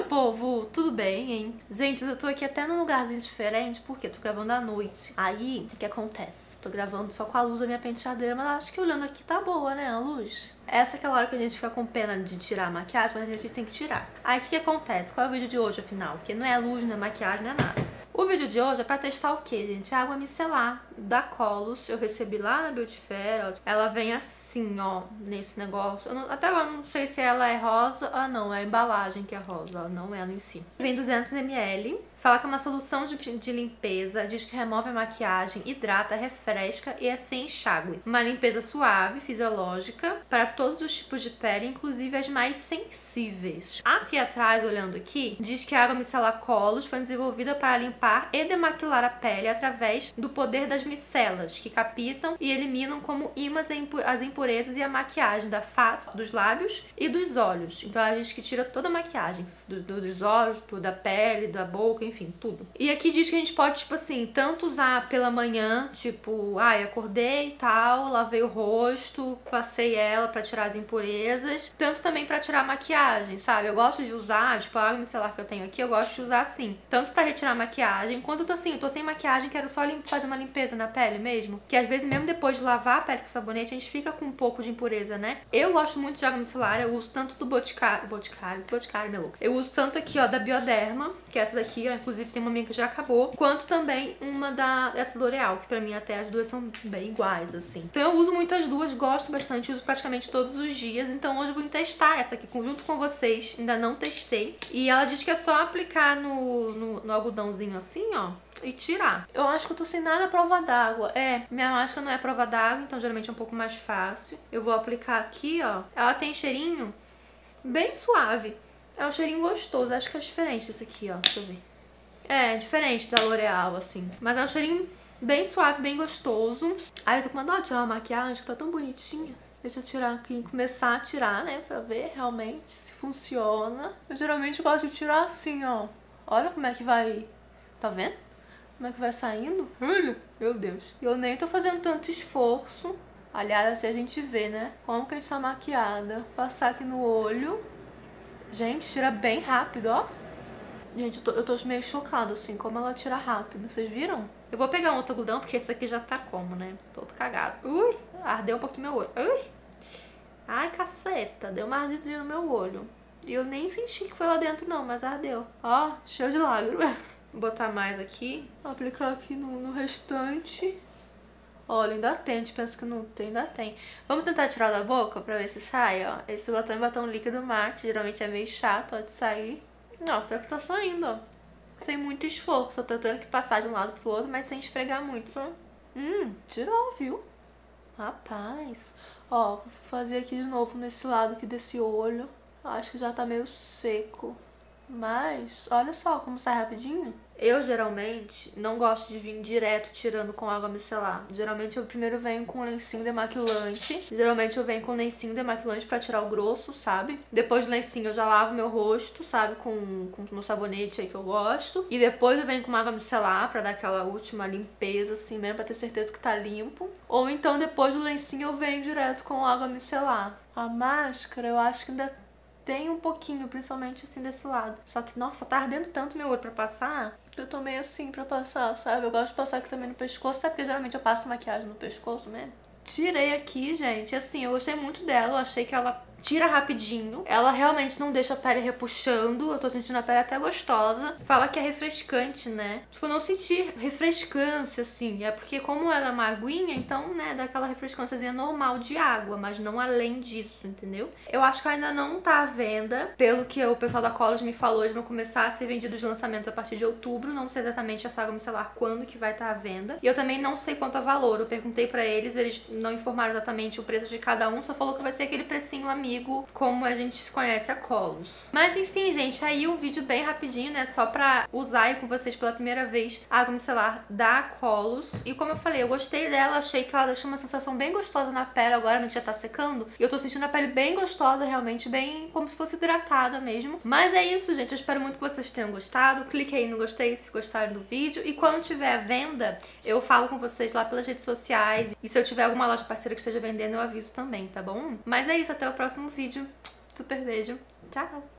povo, tudo bem, hein? Gente, eu tô aqui até num lugarzinho diferente, porque tô gravando à noite. Aí, o que acontece? Tô gravando só com a luz da minha penteadeira, mas acho que olhando aqui tá boa, né, a luz? Essa é aquela hora que a gente fica com pena de tirar a maquiagem, mas a gente tem que tirar. Aí, o que acontece? Qual é o vídeo de hoje, afinal? Porque não é luz, não é maquiagem, não é nada. O vídeo de hoje é pra testar o que, gente? A água micelar da Colors. Eu recebi lá na Beauty Fair, ó. Ela vem assim, ó, nesse negócio. Até agora eu não sei se ela é rosa. Ah, não, é a embalagem que é rosa, ó, não ela em si. Vem 200 ml. Fala que é uma solução de limpeza, diz que remove a maquiagem, hidrata, refresca e é sem enxágue. Uma limpeza suave, fisiológica, para todos os tipos de pele, inclusive as mais sensíveis. Aqui atrás, olhando aqui, diz que a água micelar Colors foi desenvolvida para limpar e demaquilar a pele através do poder das micelas, que captam e eliminam como ímãs as impurezas e a maquiagem da face, dos lábios e dos olhos. Então ela diz que tira toda a maquiagem, dos olhos, da pele, da boca, enfim, tudo. E aqui diz que a gente pode, tipo assim, tanto usar pela manhã, tipo, ai, acordei e tal, lavei o rosto, passei ela pra tirar as impurezas, tanto também pra tirar a maquiagem, sabe? Eu gosto de usar, tipo, a água micelar que eu tenho aqui, eu gosto de usar assim, tanto pra retirar a maquiagem, quando eu tô assim, eu tô sem maquiagem, quero só fazer uma limpeza na pele mesmo, que às vezes mesmo depois de lavar a pele com sabonete, a gente fica com um pouco de impureza, né? Eu gosto muito de água micelar, eu uso tanto do Boticário, meu louco. Eu uso tanto aqui, ó, da Bioderma, que é essa daqui, ó, inclusive tem uma minha que já acabou, quanto também uma dessa L'Oreal, que pra mim até as duas são bem iguais, assim. Então eu uso muito as duas, gosto bastante, uso praticamente todos os dias, então hoje eu vou testar essa aqui junto com vocês, ainda não testei. E ela diz que é só aplicar no algodãozinho assim, ó, e tirar. Eu acho que eu tô sem nada à prova d'água. Minha máscara não é prova d'água, então geralmente é um pouco mais fácil. Eu vou aplicar aqui, ó. Ela tem cheirinho bem suave. É um cheirinho gostoso, acho que é diferente desse aqui, ó. Deixa eu ver. É diferente da L'Oreal, assim. Mas é um cheirinho bem suave, bem gostoso. Ai, eu tô com uma dó de tirar uma maquiagem que tá tão bonitinha. Deixa eu tirar aqui, começar a tirar, né? Pra ver realmente se funciona. Eu geralmente gosto de tirar assim, ó. Olha como é que vai... Tá vendo? Como é que vai saindo? Olha, meu Deus. Eu nem tô fazendo tanto esforço. Aliás, assim a gente vê, né? Como que a gente tá maquiada. Passar aqui no olho. Gente, tira bem rápido, ó. Gente, eu tô meio chocada, assim, como ela tira rápido. Vocês viram? Eu vou pegar um outro algodão, porque esse aqui já tá como, né? Todo cagado. Ui, ardeu um pouquinho meu olho. Ui. Ai, caceta. Deu uma ardidinha no meu olho. E eu nem senti que foi lá dentro, não, mas ardeu. Ó, cheio de lágrimas. Vou botar mais aqui. Vou aplicar aqui no restante. Olha, ainda tem, a gente pensa que não tem, ainda tem. Vamos tentar tirar da boca pra ver se sai, ó. Esse batom é batom líquido mate, geralmente é meio chato, ó, de sair. Não, até que tá saindo, ó. Sem muito esforço, eu tô tendo que passar de um lado pro outro, mas sem esfregar muito. Tirou, viu? Rapaz. Ó, vou fazer aqui de novo nesse lado aqui desse olho. Acho que já tá meio seco. Mas, olha só como sai rapidinho. Eu, geralmente, não gosto de vir direto tirando com água micelar. Geralmente, eu primeiro venho com lencinho demaquilante. Geralmente, eu venho com lencinho demaquilante pra tirar o grosso, sabe? Depois do lencinho, eu já lavo meu rosto, sabe? Com meu sabonete aí que eu gosto. E depois, eu venho com água micelar pra dar aquela última limpeza, assim mesmo, pra ter certeza que tá limpo. Ou então, depois do lencinho, eu venho direto com água micelar. A máscara, eu acho que ainda tem um pouquinho, principalmente assim desse lado. Só que, nossa, tá ardendo tanto meu olho pra passar. Eu tô meio assim pra passar, sabe? Eu gosto de passar aqui também no pescoço, até porque geralmente eu passo maquiagem no pescoço mesmo. Tirei aqui, gente. Assim, eu gostei muito dela. Eu achei que ela tira rapidinho. Ela realmente não deixa a pele repuxando. Eu tô sentindo a pele até gostosa. Fala que é refrescante, né? Tipo, eu não senti refrescância, assim. É porque como ela é uma aguinha, então, né, dá aquela refrescânciazinha normal de água, mas não além disso, entendeu? Eu acho que ainda não tá à venda. Pelo que o pessoal da Colors me falou, eles vão começar a ser vendidos de lançamento a partir de outubro. Não sei exatamente essa água micelar quando que vai estar à venda. E eu também não sei quanto é valor. Eu perguntei pra eles não informaram exatamente o preço de cada um, só falou que vai ser aquele precinho amigo, como a gente conhece a Colors. Mas enfim, gente, aí um vídeo bem rapidinho, né, só pra usar aí com vocês pela primeira vez a água micelar da Colors. E como eu falei, eu gostei dela, achei que ela deixou uma sensação bem gostosa na pele agora, né, que já tá secando. E eu tô sentindo a pele bem gostosa, realmente, bem como se fosse hidratada mesmo. Mas é isso, gente, eu espero muito que vocês tenham gostado. Clique aí no gostei se gostaram do vídeo. E quando tiver à venda, eu falo com vocês lá pelas redes sociais. E se eu tiver alguma loja parceira que esteja vendendo, eu aviso também, tá bom? Mas é isso, até o próximo vídeo. Super beijo. Tchau!